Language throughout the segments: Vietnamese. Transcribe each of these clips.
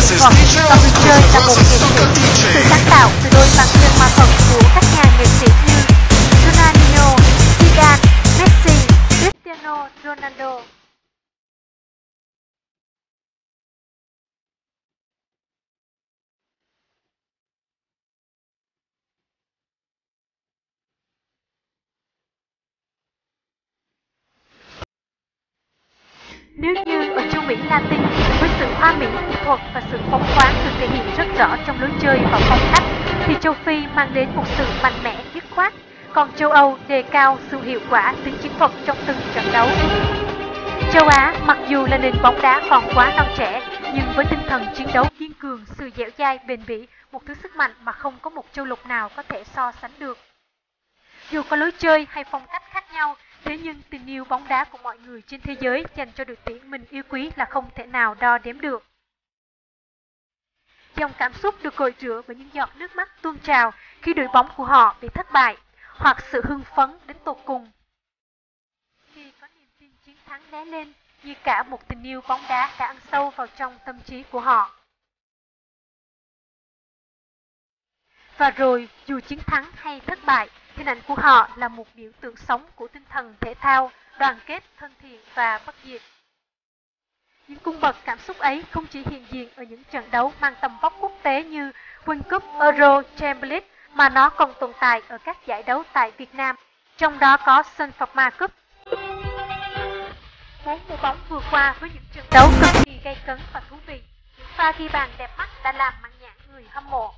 thuật, còn người chơi là một nghệ sĩ. Sự sáng tạo từ đôi bàn chân ma thuật của các nhà nghệ sĩ như Ronaldinho, Zidane, Messi, Cristiano Ronaldo. Nếu như ở châu Mỹ Latin, với sự hoa mỹ kỹ thuật và sự phóng khoáng được thể hiện rất rõ trong lối chơi và phong cách, thì châu Phi mang đến một sự mạnh mẽ dứt khoát, còn châu Âu đề cao sự hiệu quả tính chiến thuật trong từng trận đấu. Châu Á mặc dù là nền bóng đá còn quá non trẻ, nhưng với tinh thần chiến đấu kiên cường, sự dẻo dai bền bỉ, một thứ sức mạnh mà không có một châu lục nào có thể so sánh được. Dù có lối chơi hay phong cách khác nhau, thế nhưng tình yêu bóng đá của mọi người trên thế giới dành cho đội tuyển mình yêu quý là không thể nào đo đếm được. Dòng cảm xúc được gội rửa với những giọt nước mắt tuôn trào khi đội bóng của họ bị thất bại, hoặc sự hưng phấn đến tột cùng khi có niềm tin chiến thắng lóe lên như cả một tình yêu bóng đá đã ăn sâu vào trong tâm trí của họ. Và rồi, dù chiến thắng hay thất bại, hình ảnh của họ là một biểu tượng sống của tinh thần thể thao, đoàn kết, thân thiện và bất diệt. Những cung bậc cảm xúc ấy không chỉ hiện diện ở những trận đấu mang tầm vóc quốc tế như World Cup, Euro, Champions League, mà nó còn tồn tại ở các giải đấu tại Việt Nam, trong đó có Sun Pharma Cup. 4 mùa bóng vừa qua với những trận đấu cực kỳ gay cấn và thú vị, những pha ghi bàn đẹp mắt đã làm mãn nhãn người hâm mộ.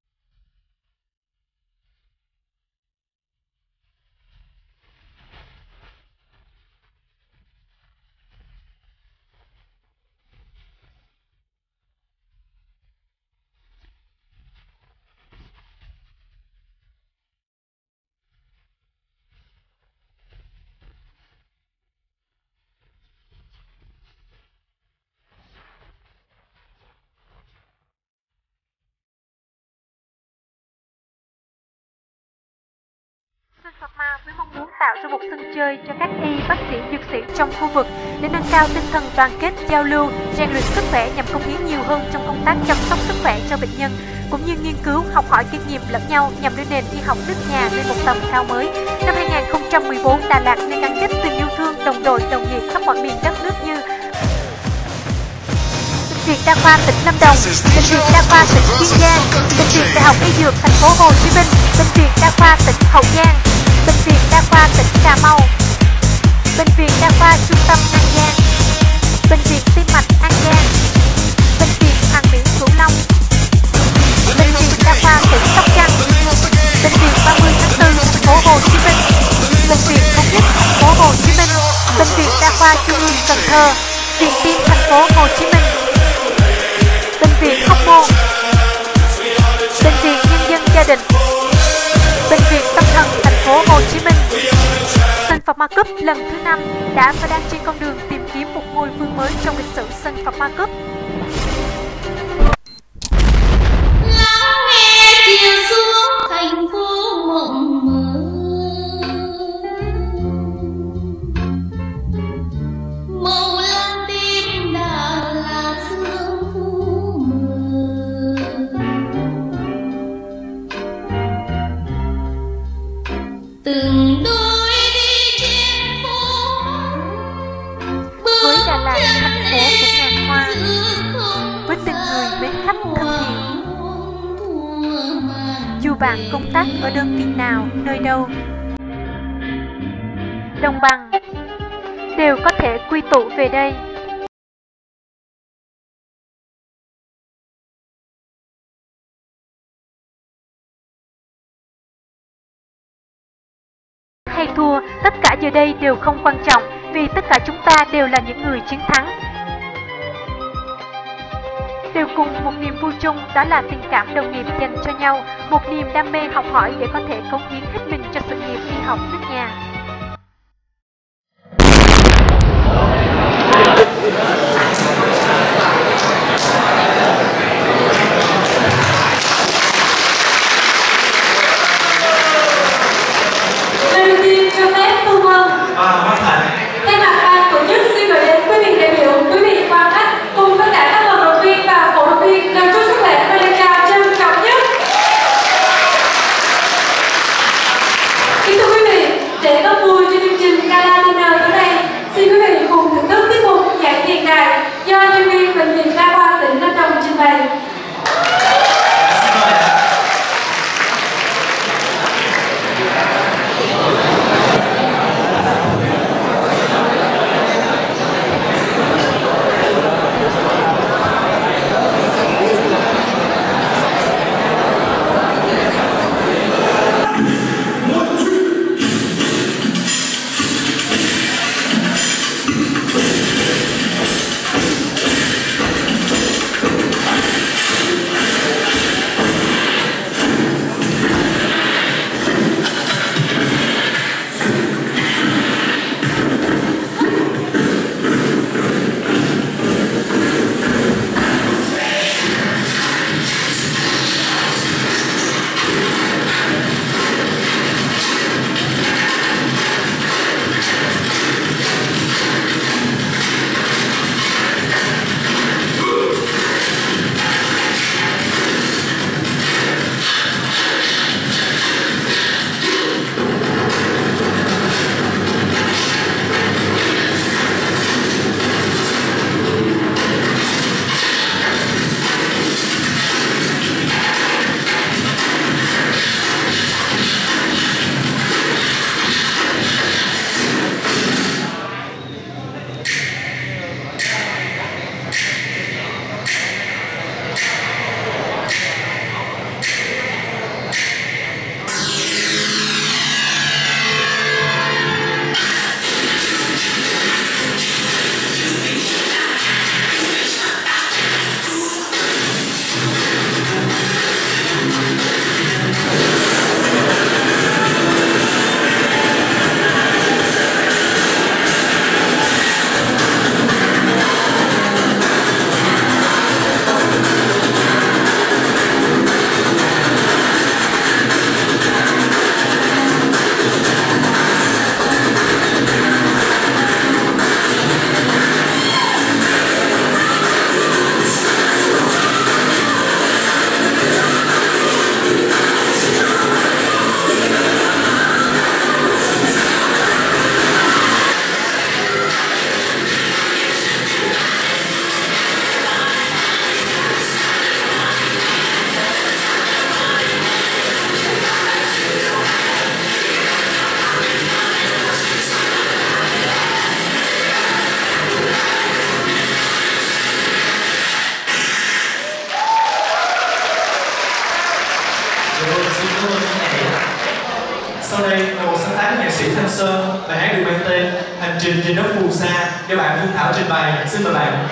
Sun Pharma với mong muốn tạo ra một sân chơi cho các y bác sĩ dược sĩ trong khu vực để nâng cao tinh thần đoàn kết, giao lưu, rèn luyện sức khỏe nhằm cống hiến nhiều hơn trong công tác chăm sóc sức khỏe cho bệnh nhân, cũng như nghiên cứu, học hỏi kinh nghiệm lẫn nhau nhằm đưa nền y học nước nhà lên một tầm cao mới. Năm 2014, Đà Lạt nên gắn kết tình yêu thương, đồng đội, đồng nghiệp khắp mọi miền đất nước như Bệnh viện Đa khoa tỉnh Lâm Đồng, Bệnh viện Đa khoa tỉnh Kiên Giang, Bệnh viện Đại học Y Dược thành phố Hồ Chí Minh, Bệnh viện Đa khoa tỉnh Hậu Giang, Bệnh viện Đa khoa tỉnh Cà Mau, Bệnh viện Đa khoa Trung tâm An Giang, Bệnh viện Tim mạch An Giang, Bệnh viện Hoàn Mỹ Cửu Long, Bệnh viện Đa khoa tỉnh Sóc Trăng, Bệnh viện 30 tháng 4 thành phố Hồ Chí Minh, Bệnh viện Thống nhất thành phố Hồ Chí Minh, Bệnh viện Đa khoa Trung ương Cần Thơ, Viện Tim thành phố Hồ Chí Minh, Bệnh viện Hóc Môn, Bệnh viện Nhân dân Gia đình, Bệnh viện Tâm thần thành phố Hồ Chí Minh. Sun Pharma Cup lần thứ 5 đã và đang trên con đường tìm kiếm một ngôi vương mới trong lịch sử Sun Pharma Cup. Lắng nghe chiều xuống thành phố mộng mơ, màu lam tím đã là sương phủ mờ. Từng đôi đi trên phố Với Đà Lạt, thành phố của ngàn hoa, với từng người mến khách thân thiện, dù bạn công tác ở đơn vị nào, nơi đâu, đồng bằng đều có thể quy tụ về đây. Hay thua, tất cả giờ đây đều không quan trọng, vì tất cả chúng ta đều là những người chiến thắng. Đều cùng một niềm vui chung, đó là tình cảm đồng nghiệp dành cho nhau, một niềm đam mê học hỏi để có thể cống hiến hết mình cho sự nghiệp y học nước nhà. Lời đầu tiên cho phép Thu Hân thay mặt ban tổ chức xin gửi đến quý vị đại biểu, quý vị quan khách cùng tất cả các vận động viên và cổ động viên trình trên đất phù sa do bạn Phương Thảo trình bày. Xin mời bạn.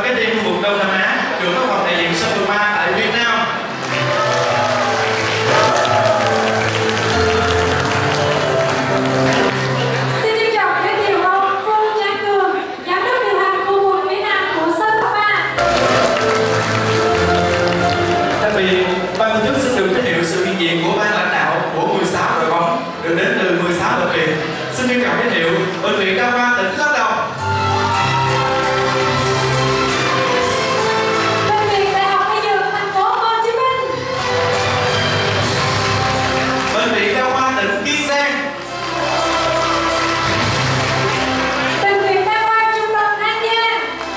cái team khu vực Đông Nam Á được có phòng đại diện Superma tại Việt Nam. Xin trân trọng giới thiệu ông Phương Tráng Cường, giám đốc điều hành khu vực phía Nam của Superma. Đặc biệt, ban tổ chức xin được giới thiệu sự hiện diện của ban lãnh đạo của 16 đội bóng được đến từ 16 bệnh viện. Xin trân trọng giới thiệu bệnh viện Đa khoa tỉnh Lâm Đồng, Bệnh viện Đại học Y Dược thành phố Hồ Chí Minh, bệnh viện Đa khoa tỉnh Kiên Giang, Bệnh viện Đa khoa Trung tâm An Giang,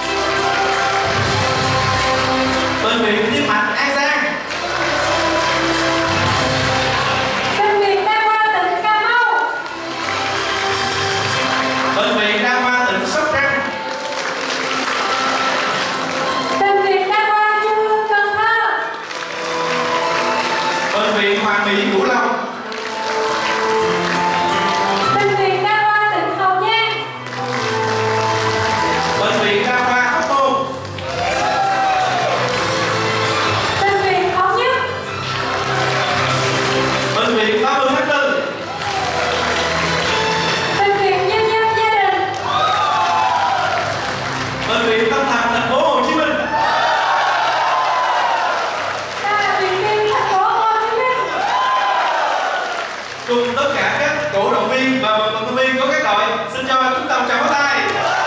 bệnh viện Tim mạch An Giang, Bệnh viện Đa khoa tỉnh Cà Mau, bệnh viện Đa khoa tỉnh Sóc Trăng, Bệnh viện Đa khoa Trung ương Cần Thơ, bệnh viện Hoàng Mỹ Cửu Long, Bệnh viện Đa khoa tỉnh Hậu Giang, bệnh viện Đa khoa Hóc Môn, Bệnh viện Thống Nhất, bệnh viện 30 tháng 4, Bệnh viện Nhân dân Gia đình, bệnh viện Tâm Thần thành phố Hồ Chí Minh, và Bệnh viện thành phố Hồ Chí Minh. cùng tất cả các cổ động viên và vận động viên của các đội xin cho chúng ta một tràng pháo tay.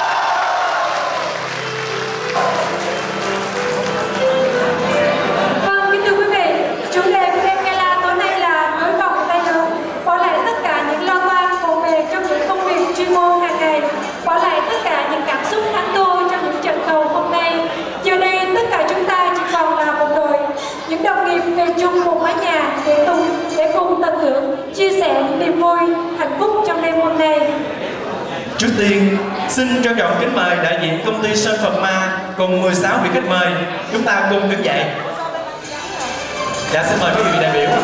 Vâng, kính thưa quý vị, chủ đề của đêm gala tối nay là nối vòng tay lớn, bỏ lại tất cả những lo toan bộn bề trong những công việc chuyên môn hàng ngày, bỏ lại tất cả những cảm xúc thắng thua trong những trận cầu hôm nay. Giờ đây tất cả chúng ta chỉ còn là một đội, những đồng nghiệp về chung một mái nhà để cùng tận hưởng, chia sẻ những niềm vui, hạnh phúc trong đêm hôm nay. Trước tiên, xin trân trọng kính mời đại diện công ty Sun Pharma cùng 16 vị khách mời, chúng ta cùng đứng dậy. Dạ, xin mời quý vị đại biểu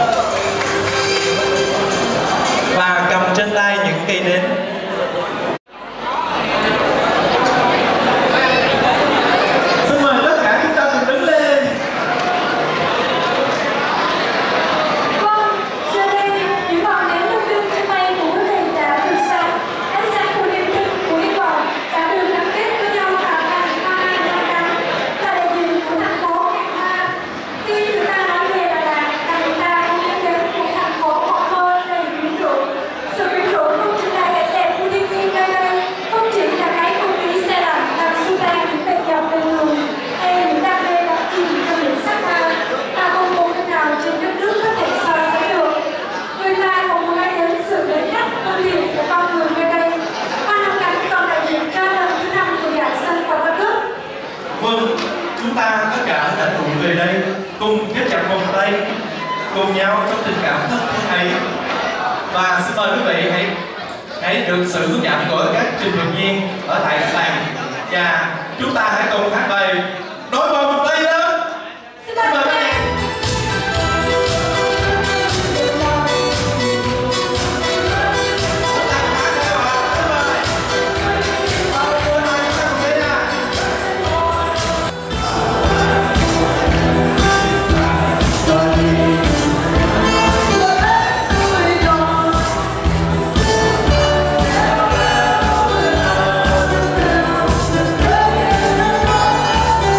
và cầm trên tay những cây nến. Xin mời tất cả chúng ta cùng đứng lên. Vâng, giờ đây những ngọn nến lung linh trên tay của quý vị đã được sáng, ánh sáng của niềm tin, của hy vọng đã được gắn kết với nhau tạo thành hoa mai đa đắng, là đại diện của thành phố Cà Mau. Khi người ta nói về Đà Lạt, là người ta không nhắc đến một thành phố mộng mơ đầy quyến rũ. Sự quyến rũ không chỉ là cảnh đẹp của thiên nhiên nơi đây, không chỉ là cái không khí xe lạnh làm xua tan những vệt dọc đời thường, hay những đam mê đắm chìm trong những sắc màu, mà không một nơi nào trên đất nước có thể so sánh được. Người ta còn muốn nói đến sự lấy khách thân thiện của con người nơi đây. Hoa Nam Cánh còn đại diện cho lần thứ 5 của giải Sun Pharma Cup. Vâng, chúng ta tất cả đã cùng về đây, cùng kết chặt vòng tay, cùng nhau trong tình cảm thân thiết ấy. Và xin mời quý vị hãy được sự hướng dẫn của các trình bày viên ở tại các bàn, và chúng ta hãy cùng hát bài nối vòng tay lên. Xin mời các bạn. Hãy subscribe cho kênh Ghiền Mì Gõ để không bỏ lỡ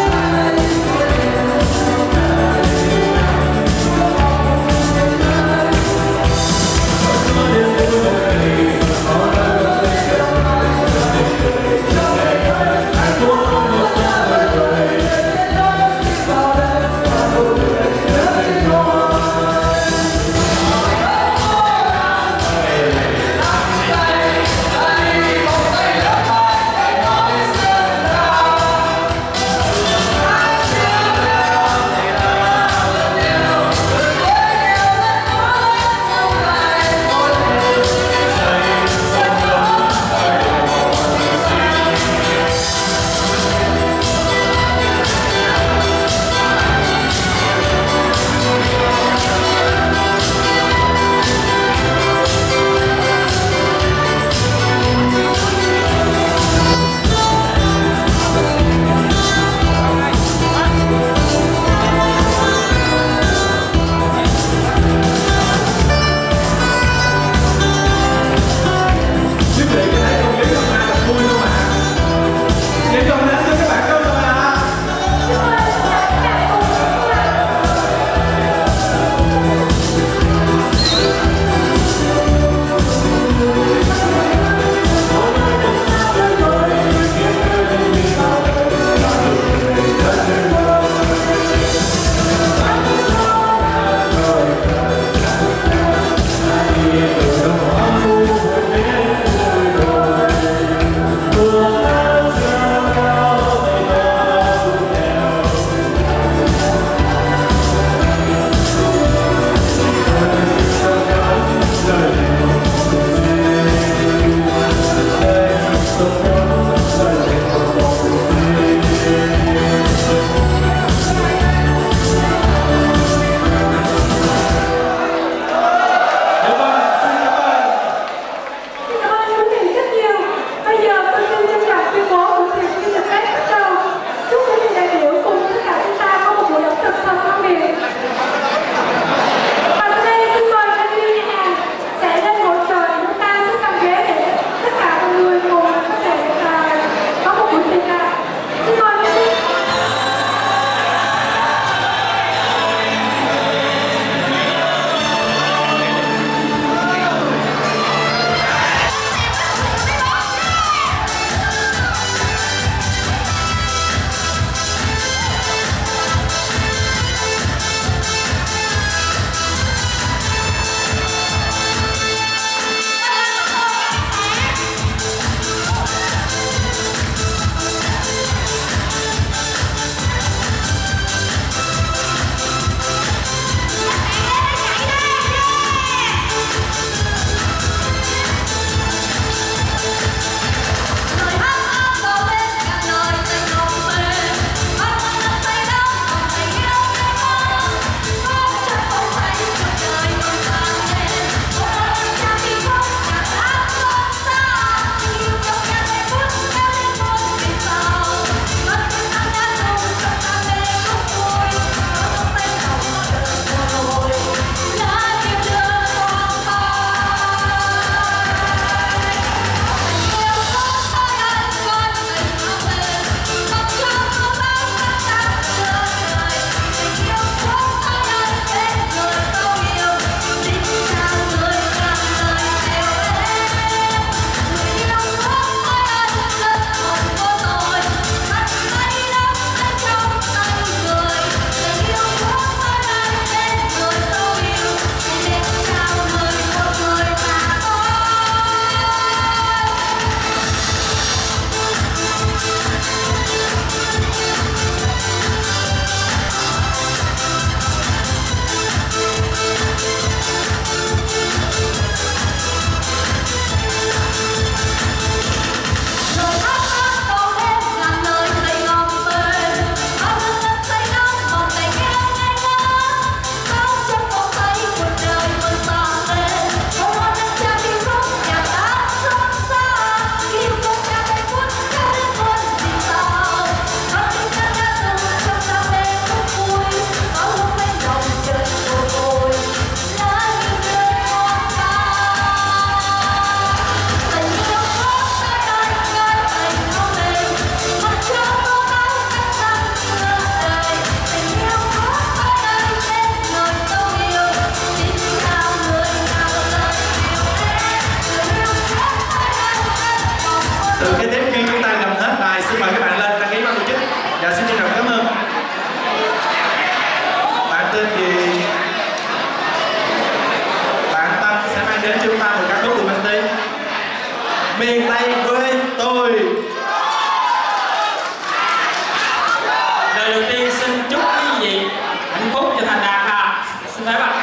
Lời đầu tiên xin chúc quý vị hạnh phúc và thành đạt ha. Xin mời bạn.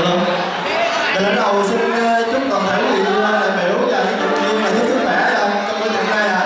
Alo. Để lần đầu xin chúc toàn thể quý vị đại biểu và những thành viên là chúc sức khỏe trong buổi tiệc hôm nay ạ.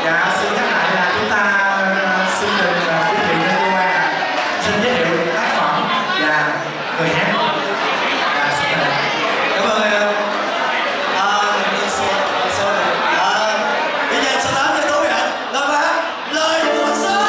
Dạ, xin nhắc lại là chúng ta xin được quý vị lên cơ quan xin giới thiệu tác phẩm và người hát. Dạ, xin mời. Cảm ơn em. Bây giờ sau 8 giờ tối ạ là phát lời mùa xuân.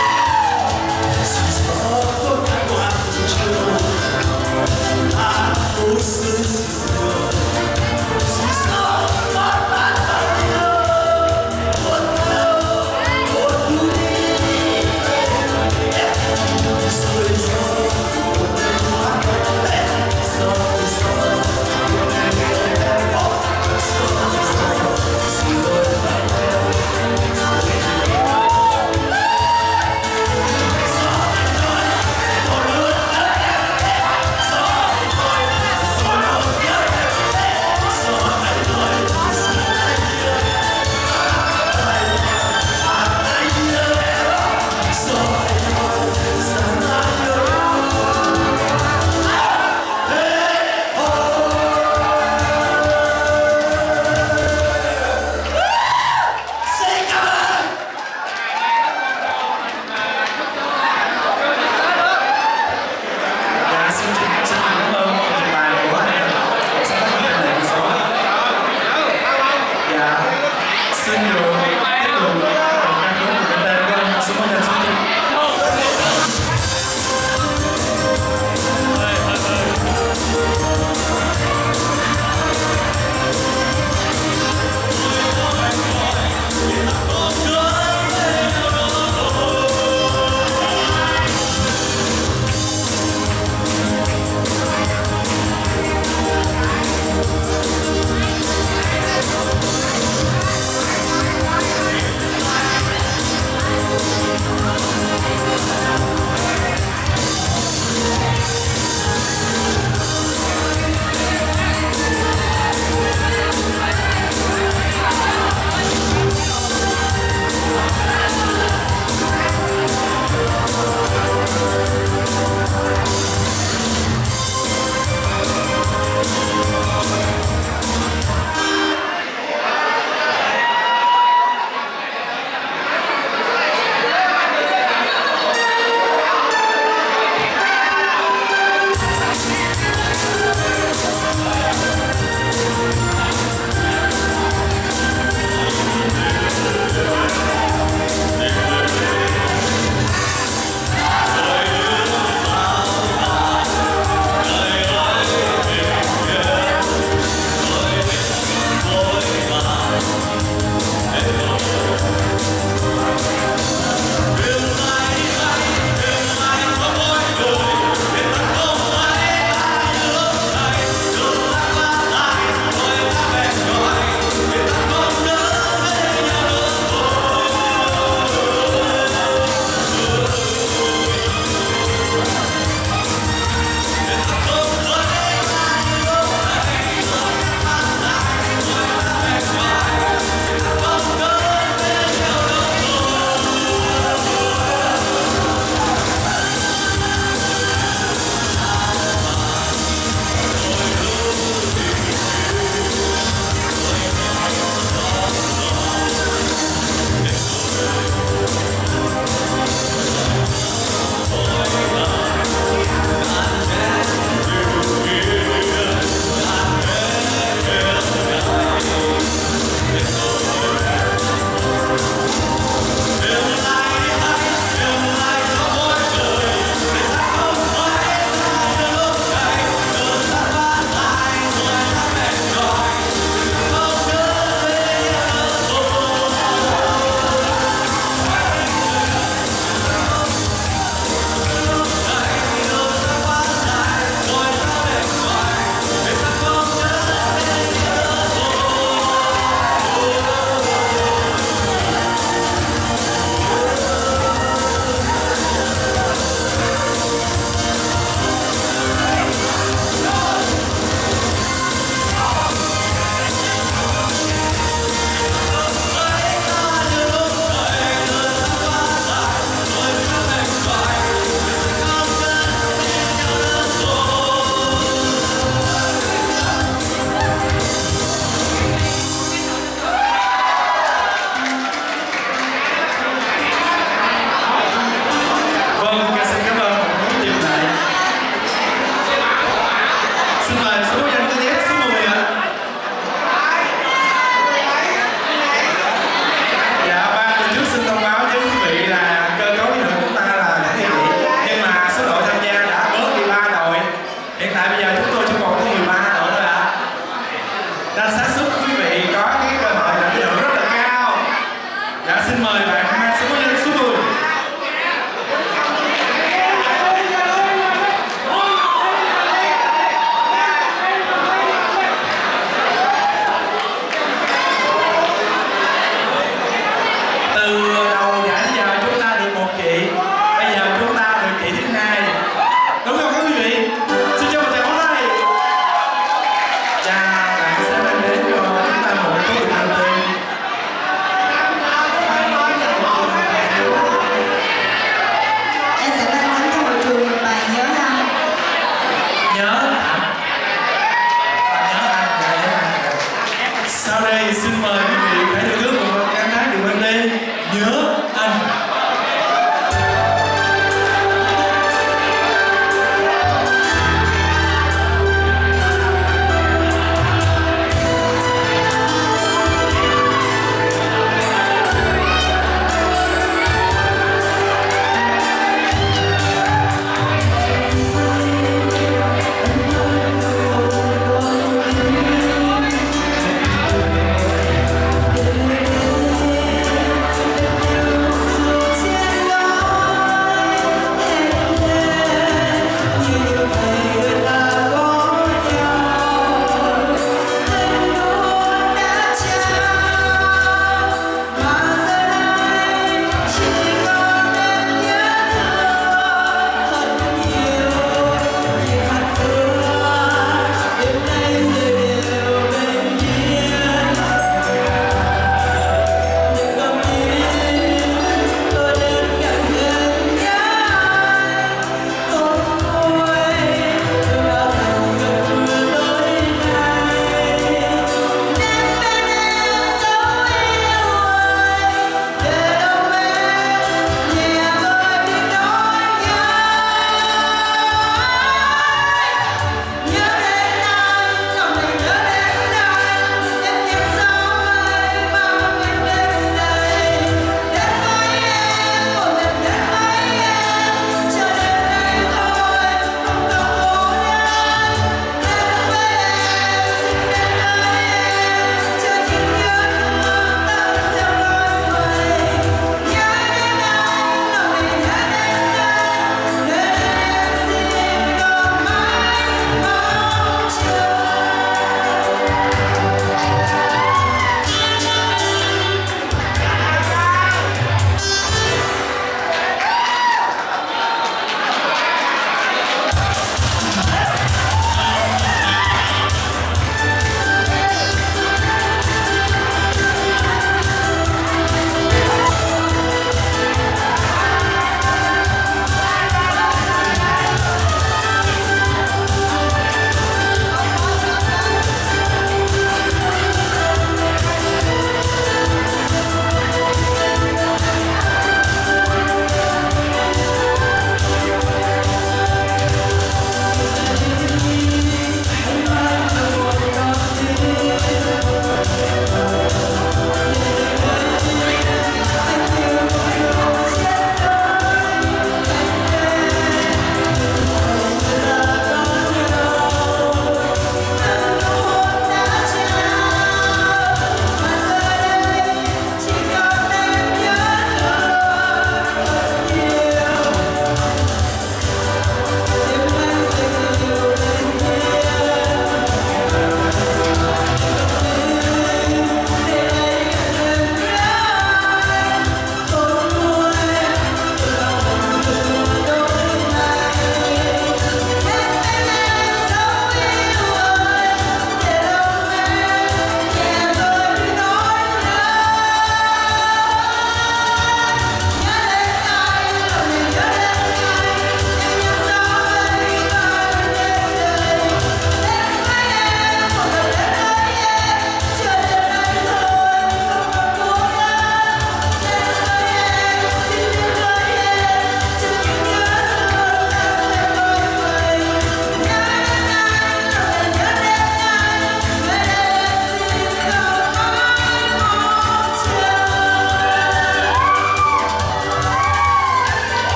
Ah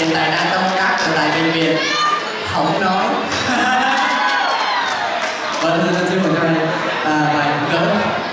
hiện tại đang công tác ở tại bệnh viện không nói. Vâng, xin mời các anh bài gỡ.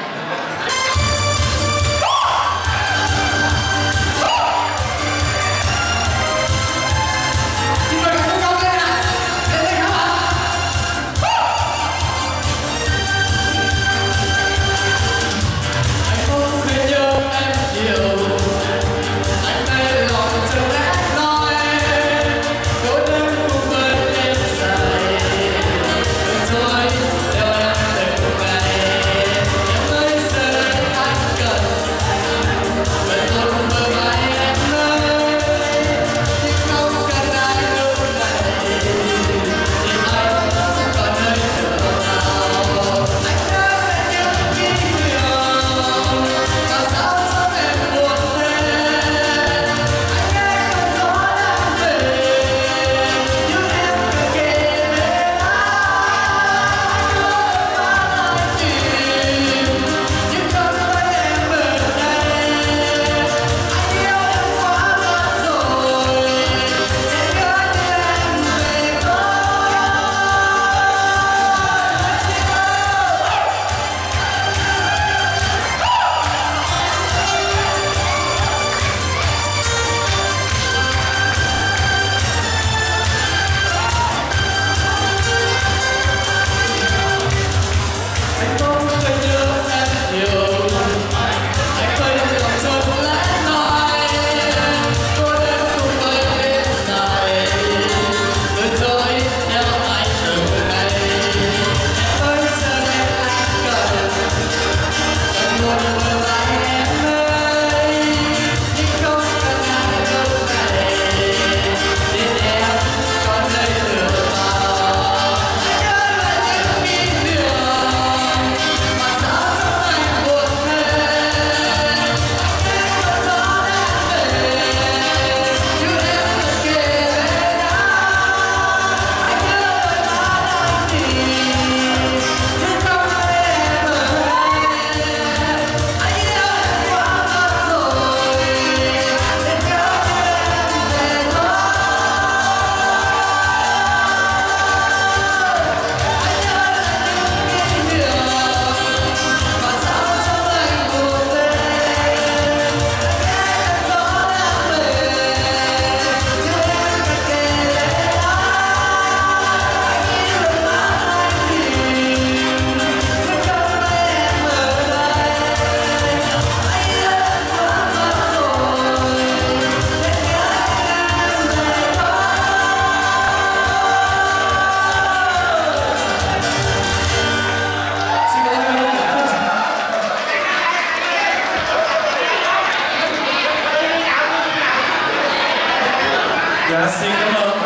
Dạ xin cảm ơn.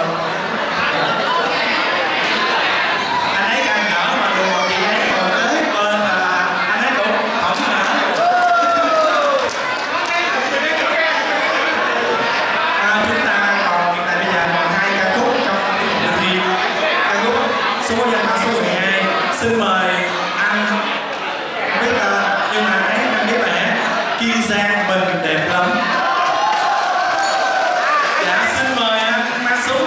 Anh ấy càng cỡ mà đùa chị ấy còn tới bên là anh ấy cũng không nở. Chúng ta còn hiện tại bây giờ còn 2 ca khúc trong tiết mục dự thi. Ca khúc số danh bạ số 12. Xin mời anh không biết nhưng mà anh ấy đang biết bài hát Kiên Giang Mình Đẹp Lắm. Dạ xin mời anh mang số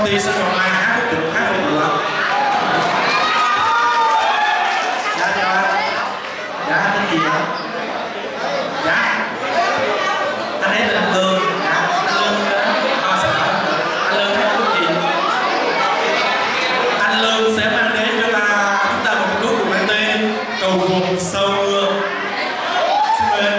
ty sẽ còn ai hát phục được dạ tên gì hả? Dạ anh ấy tên Lương. Dạ anh Lương hát khúc gì? Anh Lương sẽ mang đến cho chúng ta một khúc cùng mang tên Cầu Vồng Sau Mưa. Xin mời.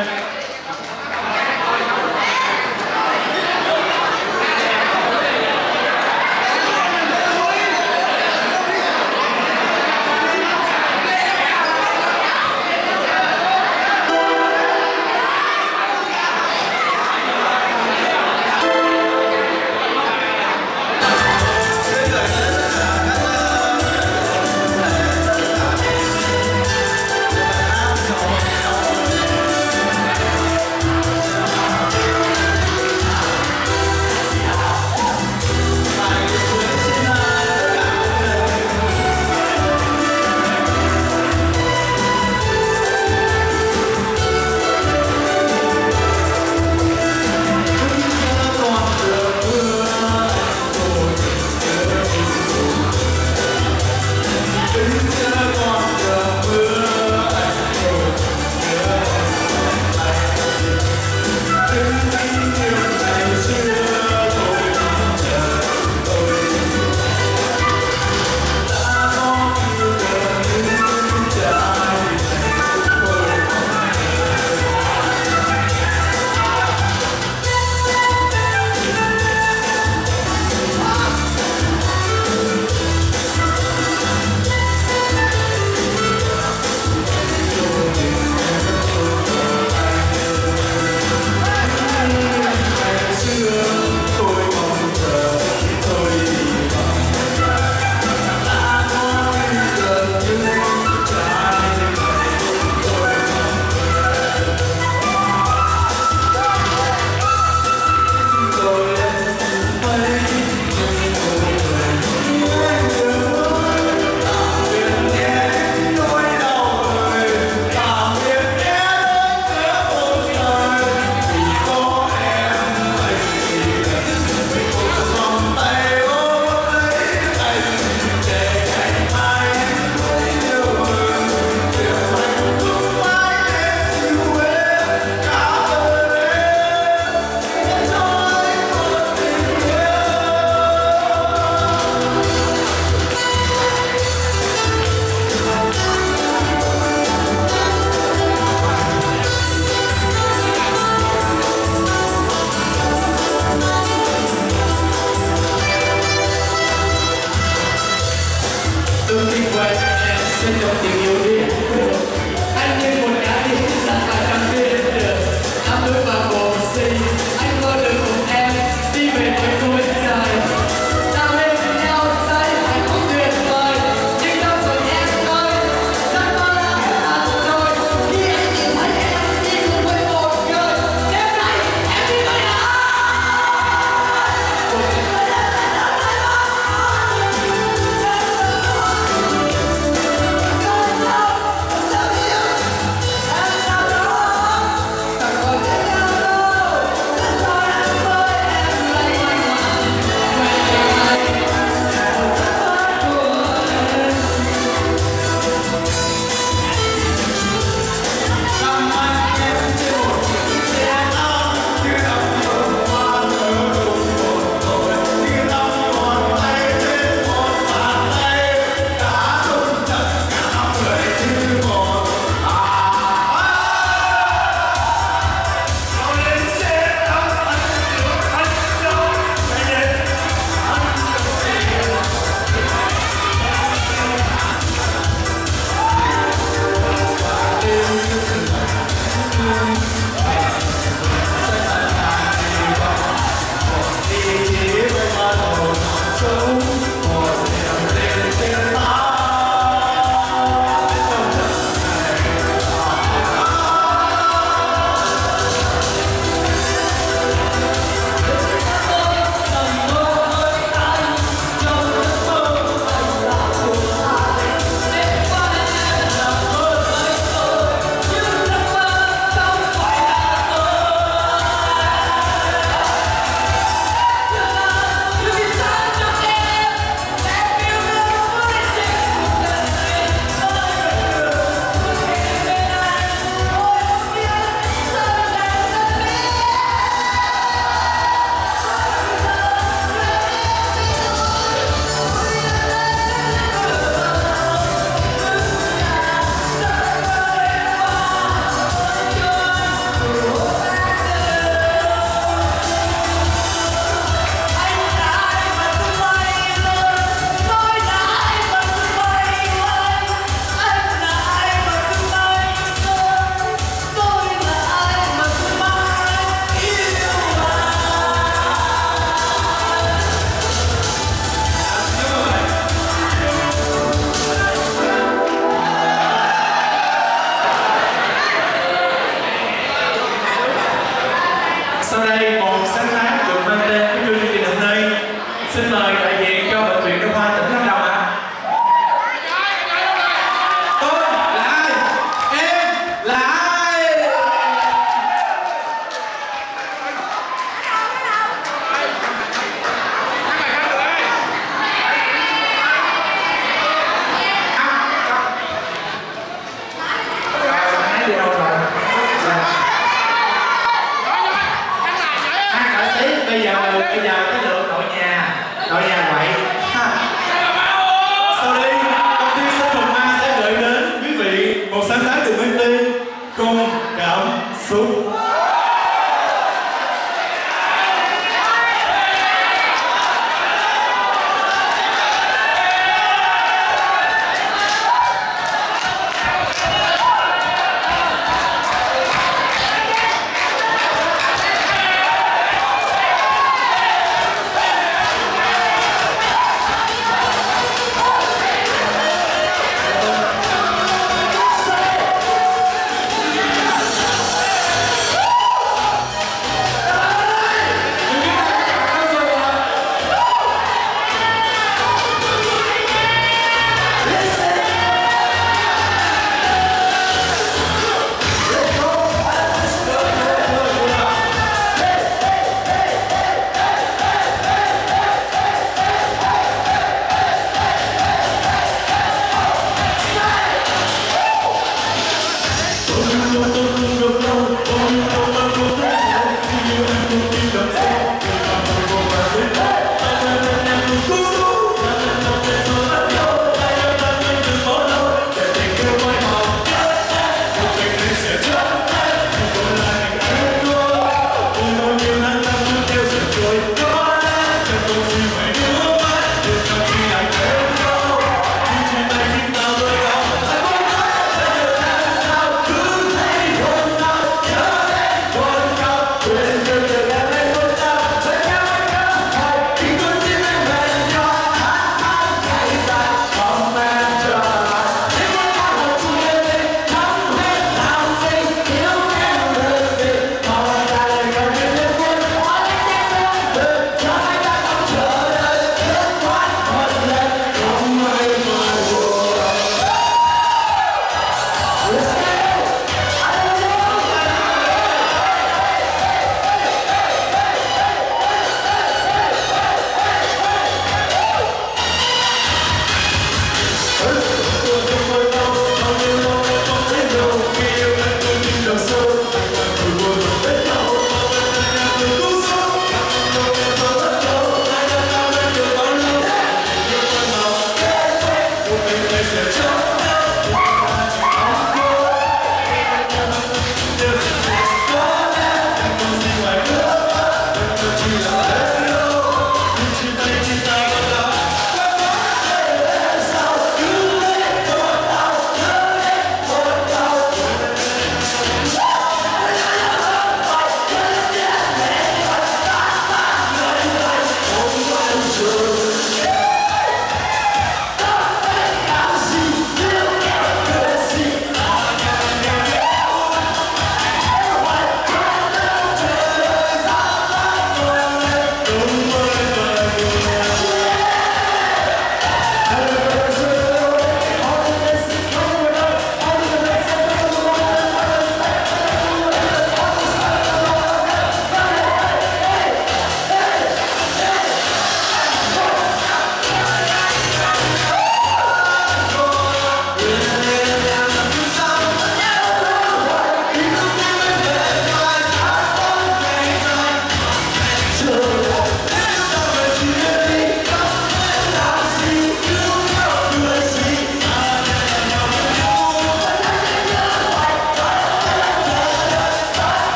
Bây giờ tới lượt đội nhà